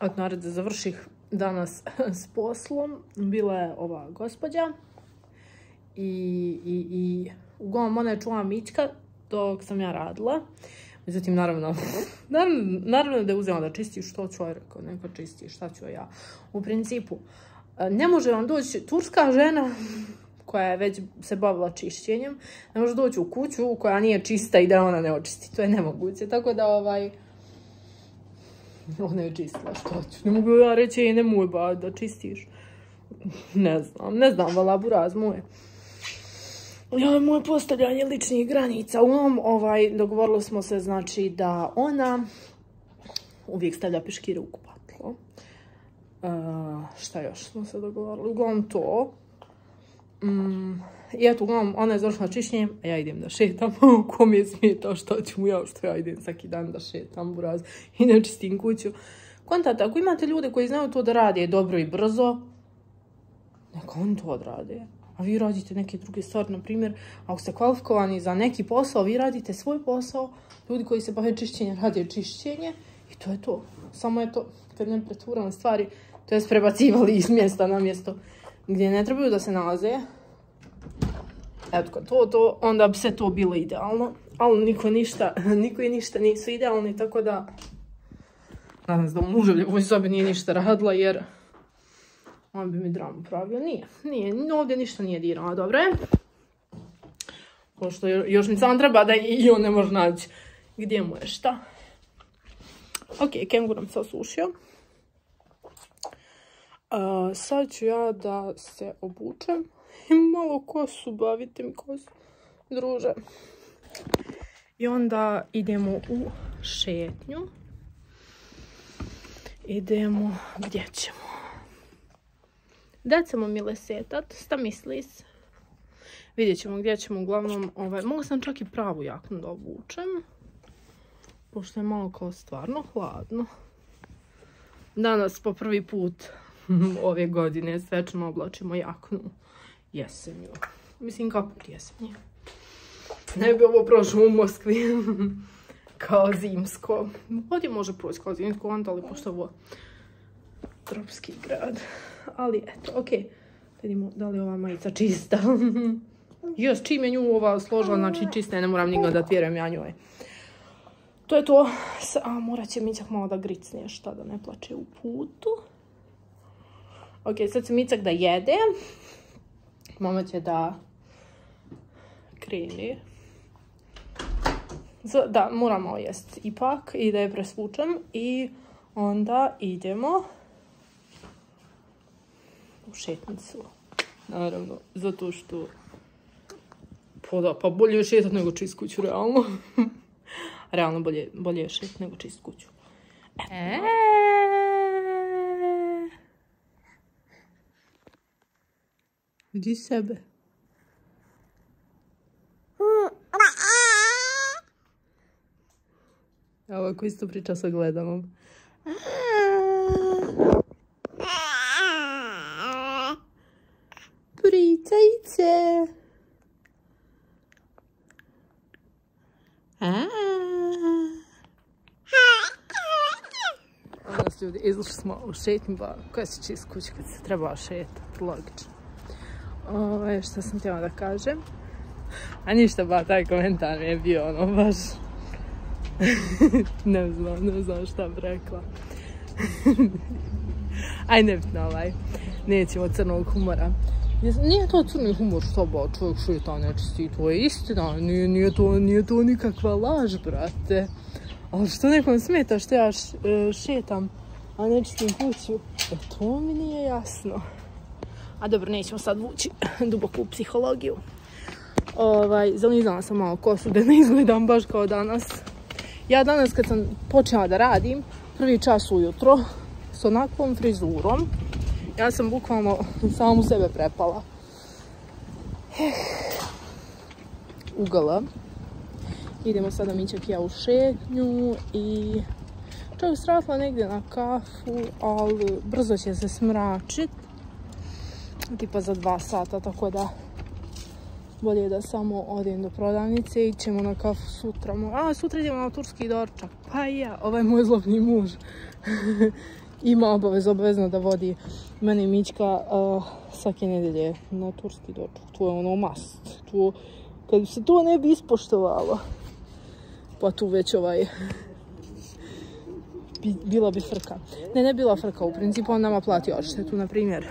od narod da završih danas s poslom. Bila je ova gospođa i uglavnom ona je čuvala Mićka dok sam ja radila. Međutim, naravno da je uzela da čisti, što ću joj rekao, neko čisti, šta ću ja. U principu, ne može vam doći turska žena koja je već se bavila čišćenjem, ne može doći u kuću koja nije čista i da ona ne očisti. To je nemoguće, tako da ona je čistila, što ću. Ne mogu ja reći, nemoj ba da čistiš. Ne znam, vala buraz moje. Moje postavljanje ličnih granica. Uglavnom, dogovorili smo se, znači, da ona uvijek stavlja piškire u kupatilo. Šta još smo se dogovorili? Uglavnom to. I eto, uglavnom, ona je završila čišćenjem, a ja idem da šetam. Ko mi je smetao što ću mu ja, što ja idem svaki dan da šetam, buraz, i ne čistim kuću. Kontate, ako imate ljude koji znaju to da rade dobro i brzo, neka oni to odrade. A vi radite neke druge stvari, na primjer, ako ste kvalifikovani za neki posao, vi radite svoj posao, ljudi koji se bave čišćenjem rade čišćenje i to je to. Samo je to, kad ne pretvoramo stvari, to je prebacivali iz mjesta na mjesto gdje ne trebaju da se nalaze. Eto, to, onda bi sve to bilo idealno, ali niko i ništa nisu idealni, tako da nadam se da u muževljevoj sobi nije ništa radila, jer on bi mi dramu pravio. Nije, ovdje ništa nije dirano, dobro je. Pošto još mi samo treba da i on ne može naći gdje mu je šta. Ok, kengur nam se osušio. Sad ću ja da se obučem i malo kosu, bavite mi kosu, druže. I onda idemo u šetnju. Idemo, gdje ćemo? Da ćemo mi lesetat, šta misliš? Vidjet ćemo gdje ćemo, uglavnom, mogu sam čak i pravu jaknu da obučem, pošto je malo kao stvarno hladno. Danas po prvi put ove godine svečano oblačimo jaknu jesenju. Mislim, kaput jesenje. Ne bi ovo prošlo u Moskvi kao zimsko. Ovdje može proći kao zimsko, ali pošto ovo tropski grad. Ali eto, ok. Vidimo da li je ova majica čista. Još, čim je nju ova složila, znači čista, ne moram nikada da vjerujem ja njoj. To je to. A morat će Mićak malo da gricne, šta da ne plače u putu. Ok, sad će Mićak da jede. Mama će da krene. Da, moramo jesti ipak i da je presvučem. I onda idemo u šetnicu. Naravno, zato što pa bolje je šetat nego čist kuću, realno. Realno bolje je šetat nego čist kuću. Vidi sebe. Ja ovako isto priča sa gledamom. Pričajce. Danas ljudi, izlašli smo u šetnju, ba koja se čist kuća kad se treba šetat, logično. Što sam htjela da kažem. A ništa, ba, taj komentar mi je bio ono baš... ne znam šta bi rekla. Aj, nebitno, nećemo crnog humora. Nije to crni humor, što ba, čovjek šeta nečisti, to je istina, nije to nikakva laž, brate. Ali što nekom smeta što ja šetam, a nečistim kuću, to mi nije jasno. A dobro, nećemo sad vući duboko u psihologiju. Zalizala sam malo kosu da ne izgledam baš kao danas. Ja danas kad sam počela da radim, prvi čas ujutro, s onakvom frizurom, ja sam bukvalno samu sebe prepala. Ugala. Idemo sada Mićak i ja u šetnju i čovjek stratila negdje na kafu, ali brzo će se smračit. Tipa za 2 sata, tako da bolje da samo odem do prodavnice i ćemo na kafu sutra. Sutra idemo na turski doručak. Pa ja, ovaj moj zlobni muž ima obavezno da vodi mene i Mićka svake nedelje na turski doček. To je ono must. Kad se to ne bi ispoštovalo, pa tu već bila bi frka. Ne bila frka, u principu on nama plati odštetu, na primjer.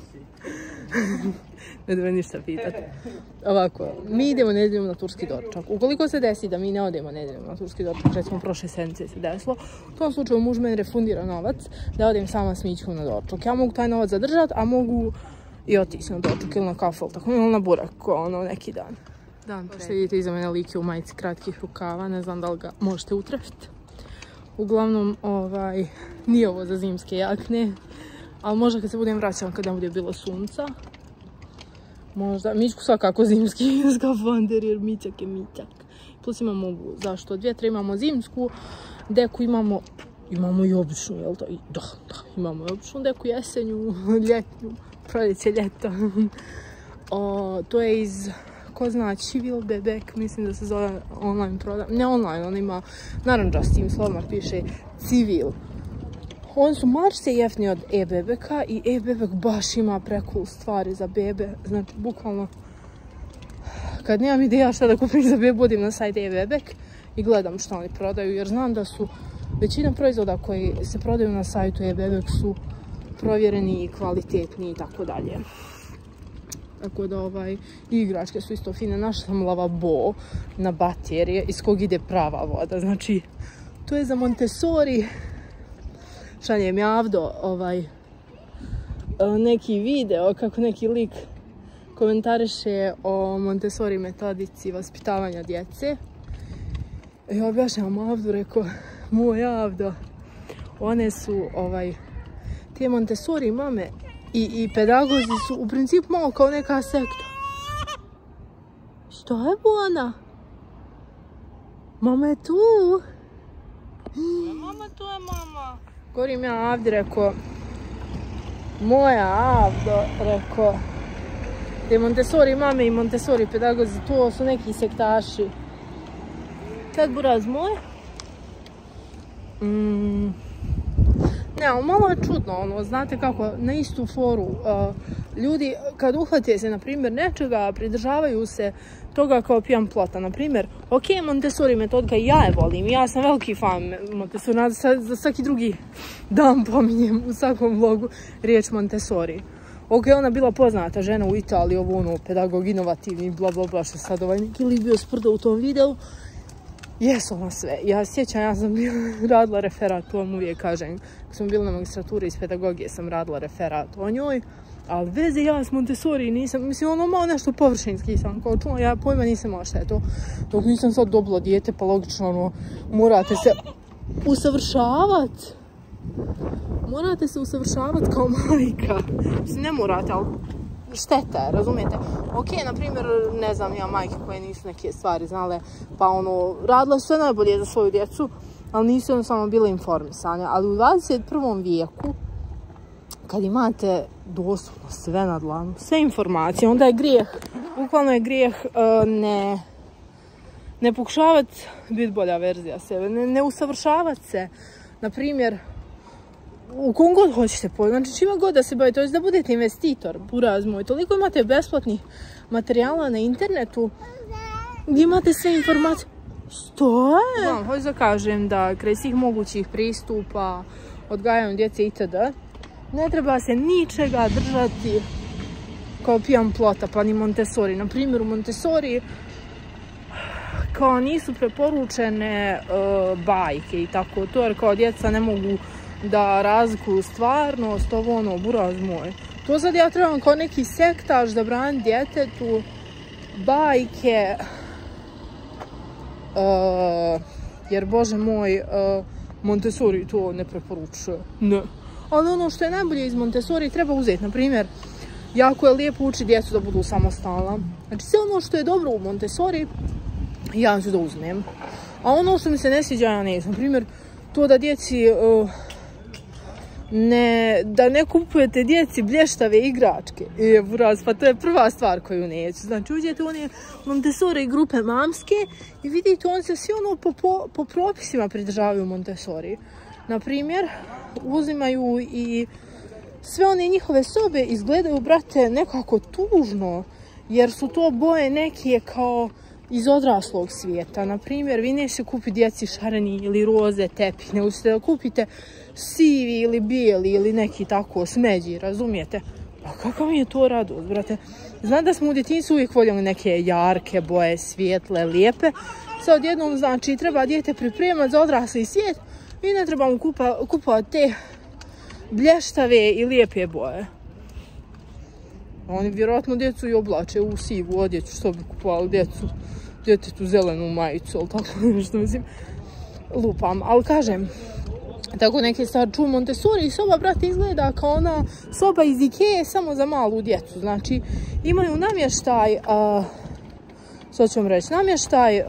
Ne treba ništa pitati. Ovako, mi idemo nedeljom na turski doček. Ukoliko se desi da mi ne odemo nedeljom na turski doček, recimo prošle sedmice se desilo, u tom slučaju muž meni refundira novac da odem sama s Mićkom na doček. Ja mogu taj novac zadržati, a mogu i otići na doček ili na kafu, tako ili na burak, neki dan. Što vidite iza mene lik je u majici kratkih rukava, ne znam da li ga možete utrefiti. Uglavnom, nije ovo za zimske jakne, ali možda kad se budem vraćala, kad ne bude bilo sunca, možda, Mićku svakako zimski skafander, jer Mićak je Mićak. Plus imamo ovu zaštitu od vjetra, imamo zimsku deku, imamo i običnu, jel to? Da, imamo i običnu deku, jesenju, ljetnju, proljeće, ljeto. To je iz, ko zna, Civil Bebek, mislim da se zove online prodaj. Ne online, on ima naranđastim slovima, piše Civil. Oni su marše jeftini od e-bebeka i e-bebek baš ima precool stvari za bebe. Znači, bukvalno, kad nemam ideja šta da kupim za bebu, odim na sajt e-bebek i gledam što oni prodaju, jer znam da su većina proizvoda koji se prodaju na sajtu e-bebek su provjereni i kvalitetni i tako dalje. Tako da igračke su isto fine. Našla sam lavabo na baterije iz kog ide prava voda. Znači, to je za Montessori. Šaljem javdo neki video kako neki lik komentariše o Montessori metodici vaspitavanja djece. I objašnjam Avdu, rekao, moj Avdo, one su, te Montessori mame i pedagozi su u principu malo kao neka sekta. Što je Bona? Mama je tu. Mama, tu je mama. Govorim ja Avdi, rekao, moja Avdo, rekao, te Montessori mame i Montessori pedagozi, to su neki sektaši. Kad buraz moj? Ne, ali malo je čudno, znate kako, na istu foru, ljudi kad uhvate se, na primjer, nečega, pridržavaju se toga kao pijan plota. Na primjer, ok, Montessori metodika, ja je volim, ja sam veliki fan Montessori, za svaki drugi dan pominjem u svakom vlogu riječ Montessori. Ok, ona bila poznata žena u Italiji, pedagog inovativni, bla bla bla, što sad neki lik bio sprda u tom videu. Jesu ona sve. Ja sjećam, ja sam radila referat, to vam uvijek kažem. Kad sam bila na magistraturi iz pedagogije, sam radila referat o njoj. Ali veze ja s Montessori nisam, mislim, malo nešto površinski sam kao čula, ja pojma nisam imala šta je to. Dok nisam sad dobila dijete, pa logično, morate se usavršavati. Morate se usavršavati kao majka. Mislim, ne morate, ali šteta je, razumijete? Ok, na primjer, ne znam, ja majke koje nisu neke stvari znale, pa radila sve najbolje za svoju djecu, ali nisu jednostavno bile informisane. Ali u 21. vijeku, kad imate doslovno sve na dlanu, sve informacije, onda je grijeh, bukvalno je grijeh ne pokušavati biti bolja verzija sebe, ne usavršavati se. Na primjer, u kom god hoćete znači čima god da se bavite, da budete investitor, buraz moj, toliko imate besplatnih materijala na internetu gdje imate sve informacije. Što je? Hoću da kažem da kraj svih mogućih pristupa, odgajanju djece itd. Ne treba se ničega držati kao pijan plota, pa ni Montessori. Na primjer, u Montessori kao nisu preporučene bajke i tako to, jer kao djeca ne mogu da razlikuju stvarnost, buraz moj. To sad ja trebam kao neki sektaš da branim djetetu bajke, jer bože moj, Montessori to ne preporučuje. Ne. Ali ono što je najbolje iz Montessori treba uzeti, na primjer, jako je lijepo uči djecu da budu samostalna. Znači sve ono što je dobro u Montessori, ja ću da uzmem. A ono što mi se ne sviđa, ja ne znam. Na primjer, to da djeci, da ne kupujete djeci blještave igračke. Buraz, pa to je prva stvar koju neću. Znači uđete u one Montessori grupe mamske i vidite, on se svi po propisima pridržavaju Montessori. na primjer, uzimaju i sve one njihove sobe izgledaju, brate, nekako tužno, jer su to boje neke kao iz odraslog svijeta. Na primjer, vi nećete kupiti djeci šareni ili roze tepih, nego ćete da kupite sivi ili bijeli ili neki tako smeđi, razumijete? Pa kakav mi je to radost, brate? Znam da smo u djetinjstvu uvijek voljeli neke jarke boje, svijetle, lijepe. Sad jednom, znači, treba dijete pripremati za odrasli svijet i ne trebamo kupovati te blještave i lijepe boje. Oni vjerojatno djecu i oblače u sivu odjeću, što bi kupovali djetetu zelenu majicu, ali tako nešto, mislim, lupam. Ali kažem, tako neke sad čuju Montessori soba, brate, izgleda kao ona soba iz Ikee samo za malu djecu. Znači, imaju namještaj, sad ću vam reći, namještaj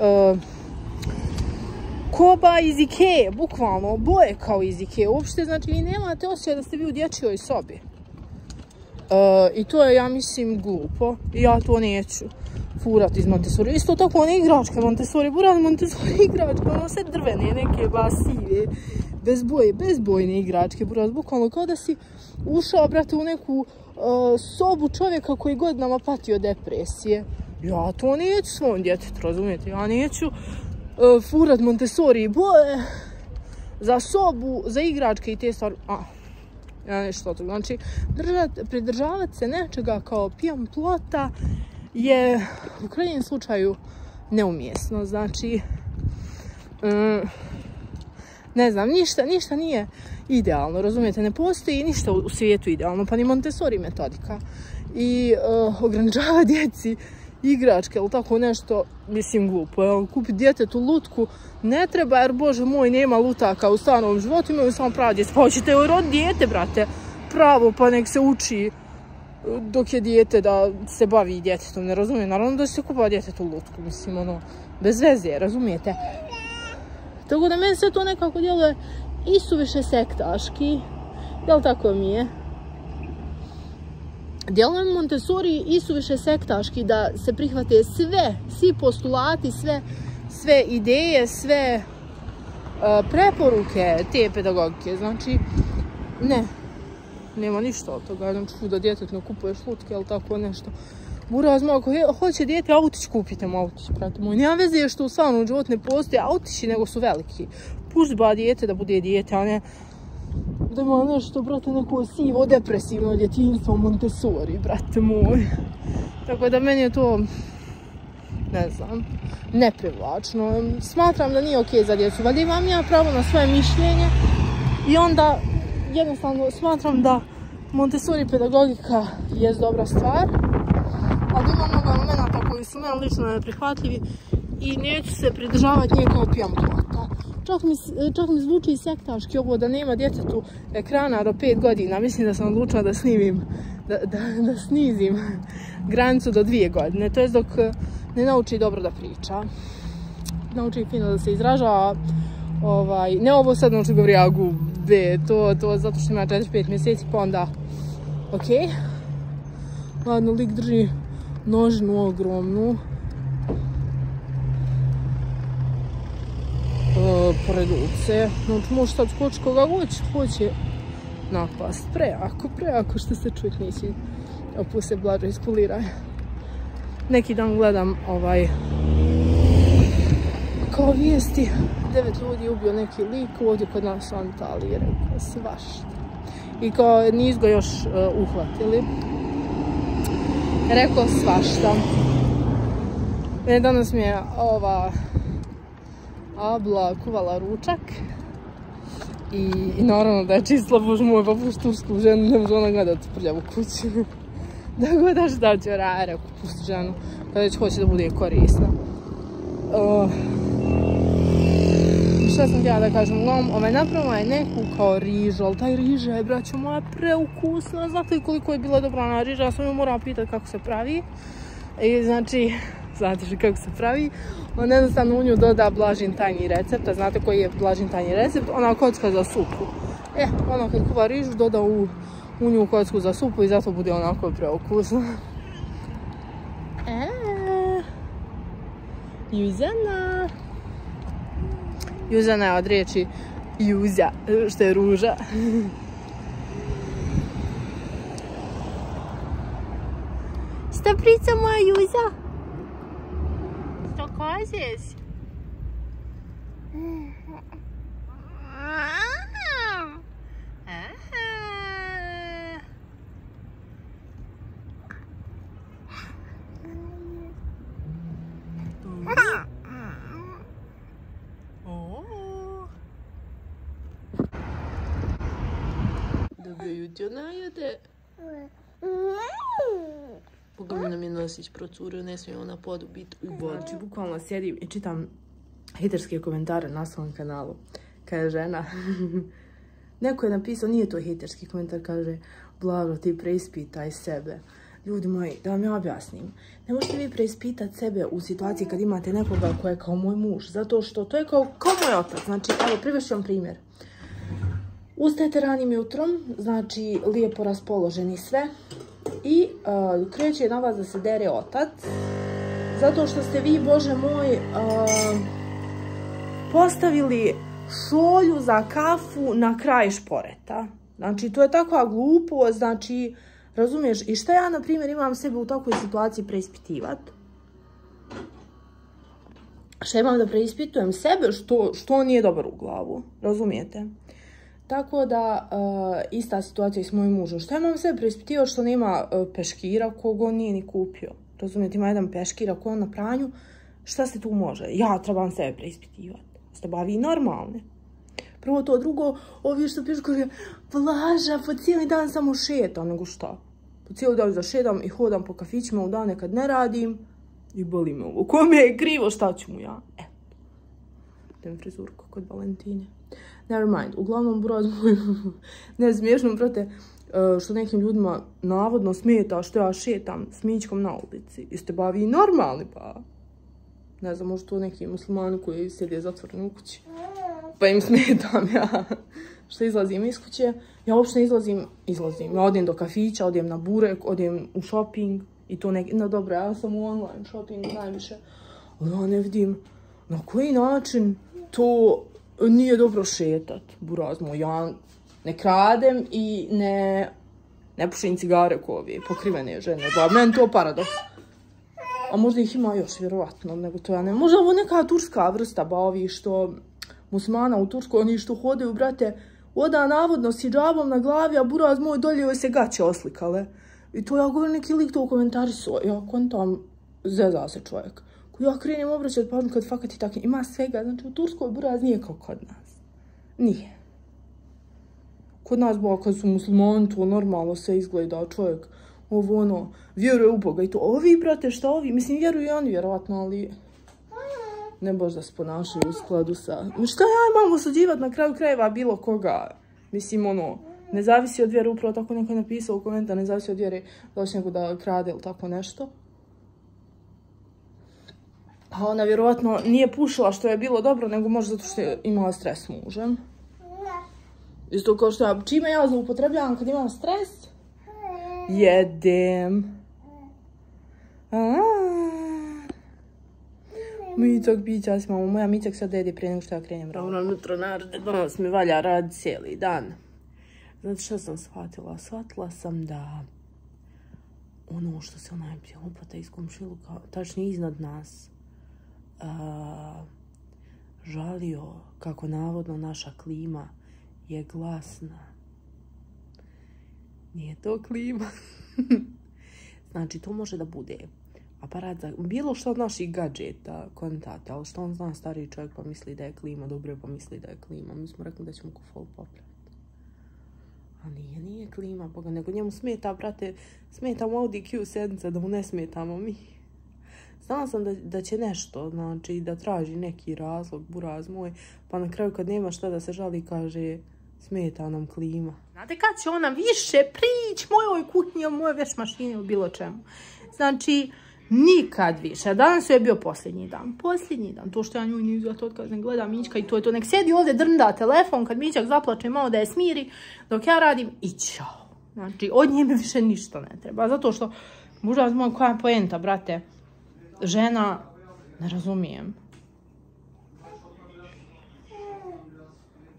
koba iz Ikee, bukvalno, boje kao iz Ikee. Uopšte, znači, vi nemate osjećaj da ste vi u dječjoj sobi. I to je, ja mislim, glupo. I ja to neću furati iz Montessori. Isto tako one igračke Montessori, buraz Montessori igračke, ono sve drvene, neke basive, bezbojne igračke, buraz, bukvalno kao da si ušao, brate, u neku sobu čovjeka koji godinama pati od depresije. Ja to neću svom djetetu, razumijete? Ja neću furat Montessori boje za sobu, za igračke i te stvari. Ja nešto to. Znači, pridržavati se nečega kao pijan plota je u krajnjem slučaju neumjesno. Znači, ne znam, ništa nije idealno, razumijete? Ne postoji ništa u svijetu idealno, pa ni Montessori metodika. I ograničava djeci igračke ili tako nešto, mislim, glupo. Kupiti djetetu lutku ne treba, jer, bože moj, nema lutaka u stvarnom životu, imaju samo pravo djece. Pa hoćete joj roditi dijete, brate, pravo, pa nek se uči dok je dijete da se bavi djetetom, ne razumijem. Naravno da se kupa djetetu lutku, mislim, ono, bez veze, razumijete? Tako da meni sve to nekako djeluje isuviše sektaški, jel tako mi je? Djeluje Montessori isuviše sektaški, da se prihvate svi postulati, sve ideje, sve preporuke te pedagogike. Znači, nema ništa od toga. Znači, da djetetu ne kupuješ lutke ili tako nešto. Buraz moj, ako hoće dijete, autić, kupite mu autić, brate moj. Nema veze što u stvarnom životu ne postoje autići, nego su veliki. Pušti ba dijete da bude dijete, a ne da ima nešto, brate, neko sivo, depresivno djetinjstvo Montessori, brate moj. Tako da meni je to, ne znam, neprivlačno. Smatram da nije okej za djecu. Valjda imam ja pravo na svoje mišljenje i onda jednostavno smatram da Montessori pedagogika je dobra stvar, ali ima mnogo elementa koji su meni lično neprihvatljivi i neću se pridržavati nje kao pijan plota. Čak mi zvuči sektaški ovo da nema djetetu ekrana do 5 godina. Mislim da sam odlučila da snizim granicu do 2 godine. To je dok ne nauči dobro da priča. Nauči fino da se izražava. Ne ovo sad nauči govori a gube. To zato što ima 4-5 mjeseci pa onda ok. Ladno, lik drži nožnu ogromnu. Pored ulice. Znači, može sad skoči koga hoće napast. Preako što se čujete nisi. Opuse blaže iskuliraj. Neki dan gledam kao vijesti. 9 ljudi je ubio neki lik ovdje kod nas u Antaliji. Rekao svašta. I kao nisu ga još uhvatili. Rekao svašta. Danas mi je Abla kuvala ručak i naravno da je čistila, bože moj, pa pušti tursku ženu, ne može ona gledati prljavu kuću. Da god da šta će rekao, pušti ženu, kada već hoće da bude korisna. Šta sam htjela da kažem, napravila je neku kao rižu, ali taj riža je, braćo moja, preukusna. Znate li koliko je bila dobra ona riža? Ja sam ju morala pitati kako se pravi. I znači, znate kako se pravi, on jednostavno u nju doda Blažin tajni recept, a znate koji je Blažin tajni recept? Ona kocka za supu. Ona kad kuva rižu doda u nju kocku za supu i zato bude onako preukusno. Juzana je od riječi Juzja, što je ruža. Šta priča moja Juzja? Što kažeš? Dobro jutro najede. Pogledaj nam je nosić procurio, ne smije ona podu biti u vodi. Znači, bukvalno sjedim i čitam hejterske komentare na svom kanalu. Kaže žena, neko je napisao, nije to hejterski komentar, kaže, Blago, ti preispitaj sebe. Ljudi moji, da vam ja objasnim, ne možete vi preispitati sebe u situaciji kad imate nekoga ko je kao moj muž, zato što to je kao moj otac. Znači, evo, privešću vam primjer. Ustajete ranim jutrom, znači lijepo raspoloženi sve i kreće na vas da se dere otac, zato što ste vi, Bože moj, postavili šolju za kafu na kraj šporeta. Znači, to je takva glupost, znači, razumiješ, i šta ja, na primjer, imam sebe u takvoj situaciji preispitivati? Šta imam da preispitujem sebe što nije dobro u glavu, razumijete? Tako da, ista situacija i s mojim mužem. Šta imam sebe preispitivati što nema peškira kog on nije ni kupio? Razumijete, ima jedan peškir ako on na pranju, šta se tu može? Ja trebam sebe preispitivati. Ste bavi normalne. Prvo to, drugo, ovi što pišu kaže, Blaža, po cijeli dan samo šetam, nego šta? Po cijeli dan zašetam i hodam po kafićima u dane kad ne radim i boli me ovo. Kome je krivo, šta ću mu ja? Eto. Idem frizurku kod Valentine. Never mind, uglavnom buraz moj, ne smiješno, brate, što nekim ljudima navodno smeta što ja šetam s mićkom na ulici. Jeste bavi normalni, pa ne znam, možda to neki muslimani koji sjede zatvoreni u kući. Pa im smetam ja što izlazim iz kuće. Ja uopšte ne izlazim. Ja odem do kafića, odem na burek, odem u shopping i to neki, no dobro, ja sam u online shoppingu najviše. Ali ja ne vidim na koji način to nije dobro šetat, buraz moj. Ja ne kradem i ne pušim cigare ko ove pokrivene žene. Ba, meni to paradoks. A možda ih ima još, vjerovatno, nego to ja ne. Možda ovo neka turska vrsta, ba ovi što muslimana u Turskoj, oni što hodaju, brate, oda navodno s hidžabom na glavi, a buraz moj dolje joj se gaće oslikale. I to ja govorim, neki lik to u komentarisu, ja kontam, zeza se čovjek. Ja krenem obraćati pažnju kad fakat i tako ima svega, znači u Turskoj buraz nije kao kod nas. Nije. Kod nas, ba, kad su muslimani, to normalno sve izgleda, čovjek, ovo ono, vjeruje u Boga i to. Ovi, brate, šta ovi? Mislim, vjeruju i oni, vjerovatno, ali ne baš da se ponašaju u skladu sa... Šta ja imam osuđivati na kraju krajeva bilo koga? Mislim, ono, ne zavisi od vjere, upravo tako neko je napisao u komentar, ne zavisi od vjere da će neko da krade ili tako nešto. A ona vjerovatno nije pušila što je bilo dobro, nego možda zato što je imala stres s mužem. Isto kao što ja, čime ja zloupotrebljavam kad imam stres? Jedem. Micak, pića si, mamo. Moja Micak sad jede prije nego što ja krenem. Dobro jutro, narode, danas mi valja rad cijeli dan. Znate što sam shvatila? Shvatila sam da ono što se onaj psihopata iz komšiluka, tačnije iznad nas, žalio kako navodno naša klima je glasna. Nije to klima. Znači, to može da bude aparat za bilo što od naših gadžeta, kontata, ali što on zna, stariji čovjek pa misli da je klima, dobro pa misli da je klima. Mi smo rekli da ćemo kufol popraviti. A nije klima, boga, nego njemu smeta, brate, smeta mu Audi Q7, da mu ne smetamo mi. Znala sam da će nešto, znači, da traži neki razlog, buraz moj, pa na kraju kad nema šta da se žali, kaže, smeta nam klima. Znate kad će ona više prići mojoj kuhinji, o mojoj veš mašini ili bilo čemu. Znači, nikad više. Danas je bio posljednji dan. Posljednji dan. To što ja nju nije zato otkaz ne gleda Mićka i to je to. Nek sjedi ovdje drnda telefon kad Mićak zaplače malo da je smiri dok ja radim i čao. Znači, od nje mi više ništa ne treba. Zato što, možda znam koja je poenta, brate. Žena, ne razumijem.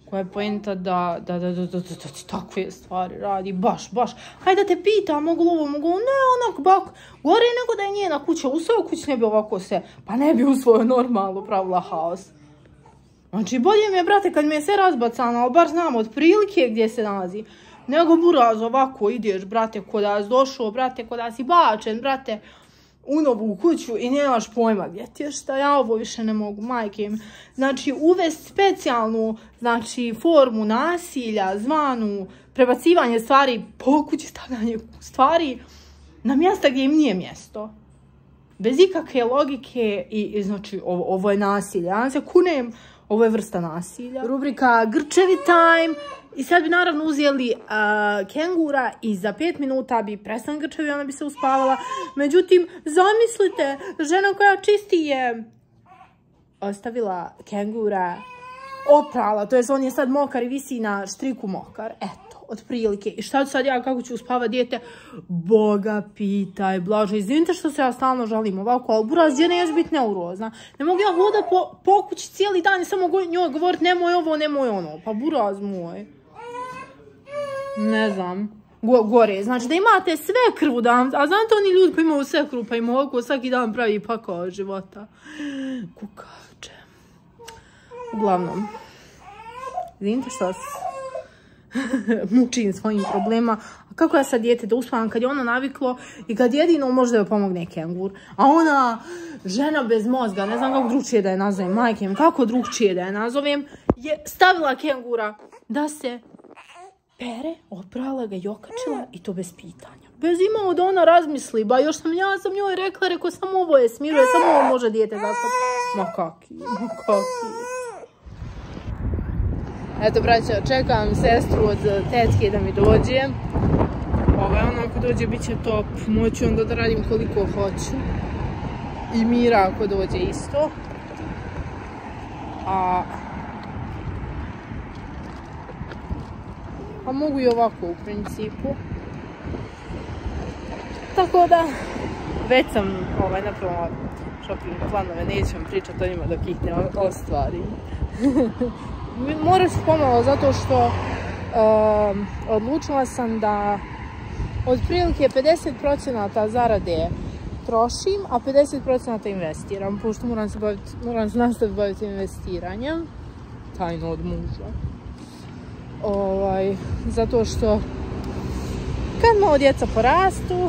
koja je poenta da ti takve stvari radi, baš. Hajde da te pita, mogu ovo, ne, onak, bak, gore nego da je njena kuća, u svojoj kući ne bi ovako se, pa ne bi usvojio normalno pravila haos. Znači, bolje mi je, brate, kad mi je sve razbacano, ali bar znam od prilike gdje se nalazi, nego buraz ovako ideš, brate, ko da si došao, brate, ko da si bačen, brate, u novu kuću i nemaš pojma gdje ti je šta, ja ovo više ne mogu, majke mi. Znači, uvesti specijalnu, znači, formu nasilja, zvanu prebacivanje stvari po kući, stavljanje stvari na mjesta gdje im nije mjesto. Bez ikakve logike i znači, ovo je nasilje. Ja se kunem, ovo je vrsta nasilja. Rubrika Grčevi time. I sad bi naravno uzeli kengura i za 5 minuta bi prestala grčevi, ona bi se uspavala. Međutim, zamislite, žena koja čisti je ostavila kengura, oprala, to jest on je sad mokar i visi na štriku mokar. Eto, otprilike. I šta ću sad ja, kako ću uspavati dijete? Boga pitaj, blaže. Izvinite što se ja stalno žalim ovako, ali buraz, gdje neću biti neurozna. Ne mogu ja hodat po kući cijeli dan i samo njoj govoriti nemoj ovo, nemoj ono. Pa buraz moj. Ne znam, gore, znači da imate sve krvu dan, a znate oni ljudi koji imaju sve krvu pa im ovako svaki dan pravi pakao od života. Kukače. Uglavnom, vidite što se mučim svojim problema. A kako ja sad dijete da uspavam kad je ono naviklo i kad jedino može da joj pomogne kengur. A ona, žena bez mozga, ne znam kako drugčije da je nazovem, majke mi, kako drugčije da je nazovem, je stavila kengura da se pere, oprala ga i okačila i to bez pitanja. Bez imao da ona razmisli, ba još sam njoj rekla, samo ovo je smiruje, samo ovo može dijete zaspati. Ma kaki. Eto, braća, čekam sestru od tetke da mi dođe. Ono ako dođe bit će top, moću onda da radim koliko hoću. I Mira ako dođe isto. Pa mogu i ovako u principu. Tako da, već sam napravila shopping planove, neću vam pričati o njima dok ih ne ostvarim. Morat ću pomalo zato što odlučila sam da otprilike 50% zarade trošim, a 50% investiram, pošto moram se nastaviti baviti investiranjem, tajno od muža. Zato što kad malo djeca porastu,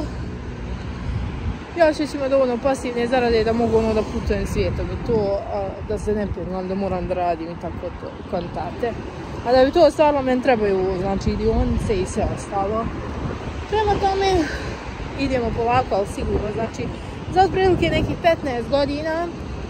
ja ću imati dovoljno pasivne zarade da mogu da putujem svijetom i to, da se ne pirlam, da moram da radim i tako to, kontate. A da bi to ostalo, meni trebaju, znači, dionice i sve ostalo. Prema tome, idemo polako, ali sigurno, znači, za otprilike nekih 15 godina,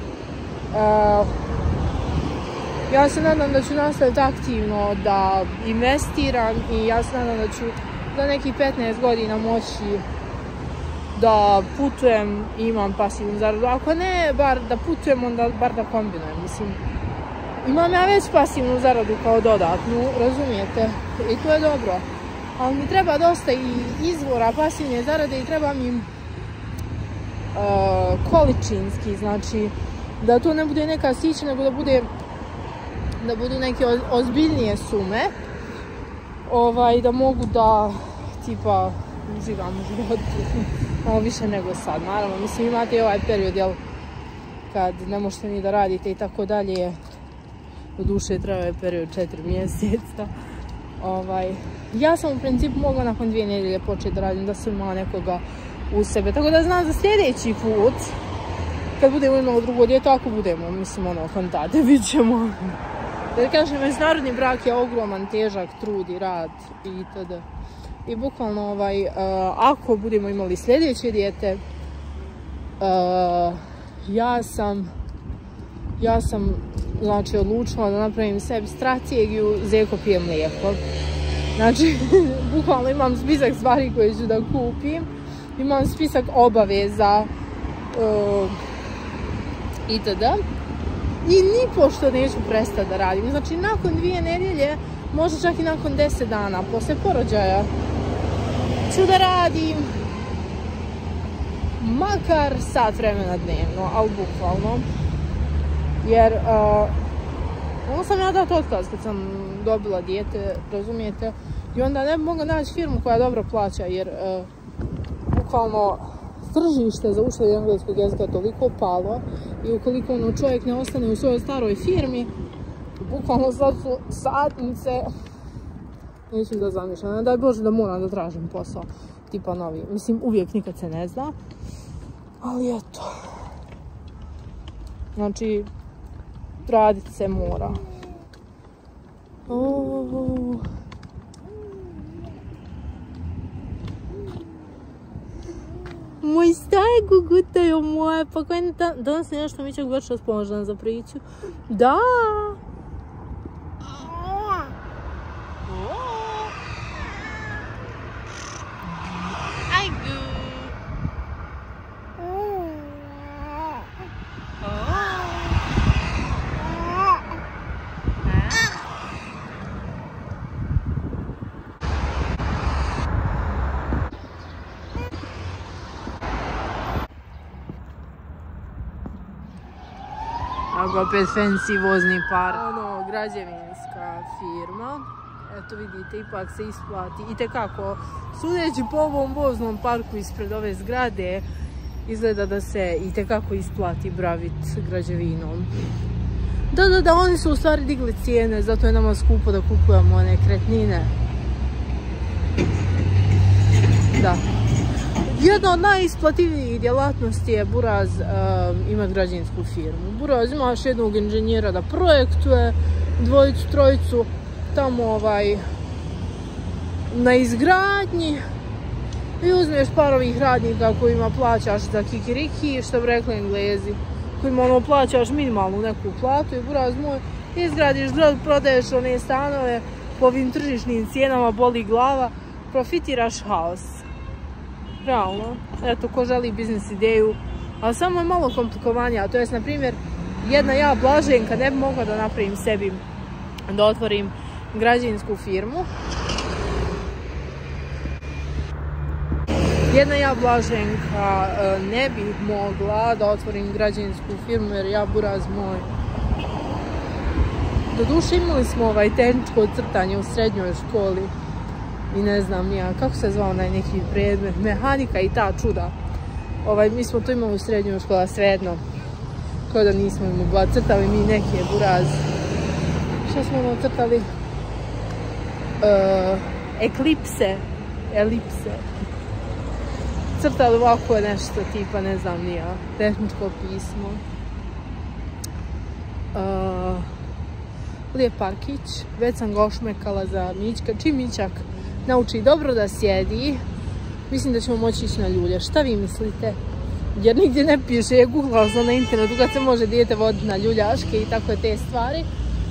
ja se nadam da ću nastaviti aktivno da investiram i ja se nadam da ću za nekih 15 godina moći da putujem i imam pasivnu zaradu. Ako ne, bar da putujem, onda bar da kombinujem. Mislim, imam ja već pasivnu zaradu kao dodatnu, razumijete? I to je dobro. Ali mi treba dosta i izvora pasivne zarade i treba mi količinski, znači da to ne bude neka sića, nego da budu neke ozbiljnije sume, da mogu da, tipa, uživam u životu, malo više nego sad, naravno, mislim, imate i ovaj period, jel, kad ne možete ni da radite i tako dalje, do duše trajao je period 4 mjeseca, ja sam u principu mogla nakon 2 nedelje početi da radim, da sam imala nekoga u sebe, tako da znam za sljedeći put, kad budemo imali drugo dijete, ako budemo, mislim, kontate, bit ćemo. Da kažem, međunarodni brak je ogroman, težak trud i rad itd. I bukvalno, ako budemo imali sljedeće dijete, ja sam, znači, odlučila da napravim sebi strategiju Zeko pije mlijeko. Znači, bukvalno imam spisak stvari koje ću da kupim, imam spisak obaveza itd. I nipošto neću prestati da radim. Znači, nakon 2 nedelje, možda čak i nakon 10 dana, posle porođaja, ću da radim makar sat vremena dnevno, ali bukvalno. Jer Onda sam ja dati otkaz kad sam dobila dijete, razumijete? I onda ne bi mogla naći firmu koja dobro plaća, jer bukvalno tržište za učenje engleskog jezika je toliko palo i ukoliko čovjek ne ostane u svojoj staroj firmi, bukvalno sad su satnice, mislim da zamišljam, daj Bože da moram da tražim posao, tipa novi. Mislim, uvijek nikad se ne zna, ali eto. Znači, radit se mora. Moj staj gugutaju moje, pa kaj danas nešto mi će baš raspoložena za priču. Da! Opet fancy vozni park. Ono, građevinska firma. Eto vidite, ipak se isplati. Itekako, sudeći po ovom voznom parku ispred ove zgrade, izgleda da se itekako isplati baviti građevinom. Da, oni su u stvari digli cijene, zato je nama skupo da kupujemo nekretnine. Da. Jedna od najisplativijih djelatnosti je Buraz imati građevinsku firmu. Buraz imaš jednog inženjera da projektuje, dvojicu, trojicu tamo na izgradnji i uzmeš par ovih radnika kojima plaćaš za kikiriki, što bi rekli Englezi, kojima plaćaš minimalnu neku platu i Buraz moj, izgradiš zgradu, prodaješ one stanove po ovim tržišnim cijenama, boli glava, profitiraš haos. Realno, eto, ko želi biznis ideju, ali samo je malo komplikovanija, to jest, na primjer, jedna ja Blaženka ne bi mogla da napravim sebi, da otvorim građevinsku firmu. Jedna ja Blaženka ne bi mogla da otvorim građevinsku firmu, jer ja Buraz moj. Doduše imali smo tehničko crtanje u srednjoj školi. I ne znam nija, kako se zvao onaj neki predmet, mehanika i ta čuda. Mi smo to imali u srednjoj školi, svejedno. Kao da nismo mogla, crtali mi neke Buraz. Što smo crtali? Eklipse, elipse. Crtali ovako nešto tipa, ne znam nija, tehničko pismo. Lijep parkić, već sam ga ošmekala za Mićka, čim Mićak nauči dobro da sjedi, mislim da ćemo moći ići na ljulje. Šta vi mislite? Jer nigdje ne piše, je googlao sam na internetu kad se može dijete voditi na ljuljaške i tako te stvari.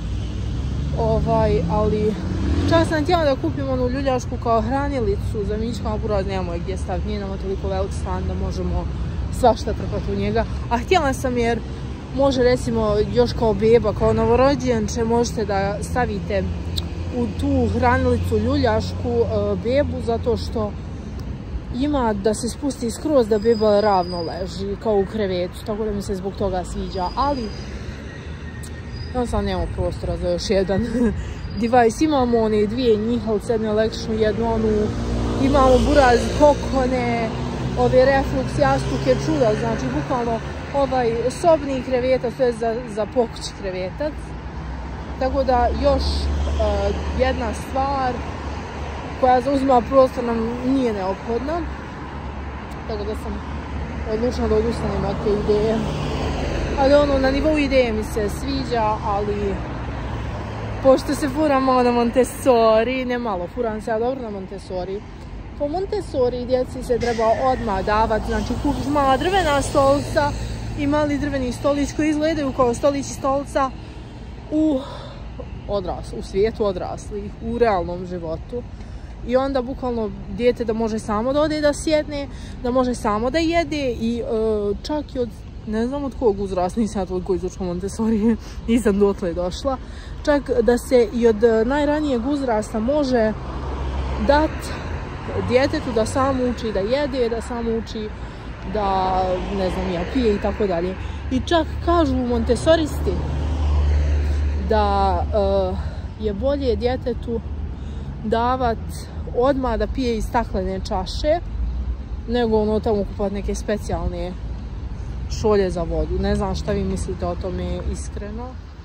Ali čak sam htjela da kupim onu ljuljašku kao hranilicu za Mićka, a Buraz nemamo je gdje staviti, nije nama toliko velik stan da možemo svašta trpati u njega. A htjela sam jer može recimo još kao beba, kao novorođenče, možete da stavite u tu hranilicu ljuljašku bebu, zato što ima da se spusti skroz da beba ravno leži kao u krevetu, tako da mi se zbog toga sviđa, ali sad nemamo prostora za još jedan device. Imamo one dvije njihalce, jednu električnu, jednu onu, imamo Buraz kokone, ove reflux jastuke, čuda, znači bukvalno sobni krevetac, to je za pokući krevetac. Tako da još jedna stvar koja zauzima prostor nam nije neophodna. Tako da sam odlučila da odustanem od te ideje. Ali na nivou ideje mi se sviđa, ali pošto se furam malo na Montessori, ne malo, furam se ja dobro na Montessori. Po Montessori djeci se treba odmah davati, znači kupiš mala drvena stolica i mali drveni stolić koji izgledaju kao stolić i stolica u svijetu odraslih, u realnom životu. I onda bukvalno dijete da može samo da ode da sjedne, da može samo da jede i čak i od, ne znam od kog uzrasta, nisam ja toliko izučila Montessori, nisam dotle došla, čak da se i od najranijeg uzrasta može dati djetetu da samo uči da jede, da samo uči da, ne znam ja, pije i tako dalje. I čak kažu Montessoristi da je bolje djetetu davat odmah da pije iz staklene čaše, nego ono tamo kupovati neke specijalne šolje za vodu. Ne znam šta vi mislite o tome iskreno.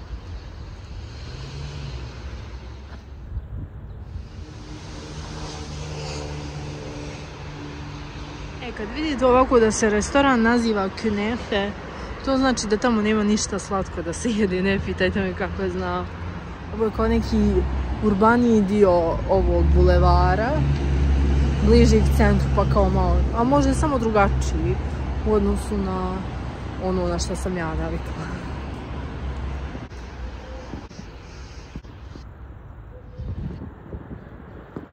Kad vidite ovako da se restoran naziva Künefe, to znači da tamo nema ništa slatko da se jede, ne pitajte me kako je znao. Ovo je kao neki urbaniji dio ovog bulevara, bliži k centru, pa kao malo, a možda je samo drugačiji u odnosu na ono na što sam ja navikla.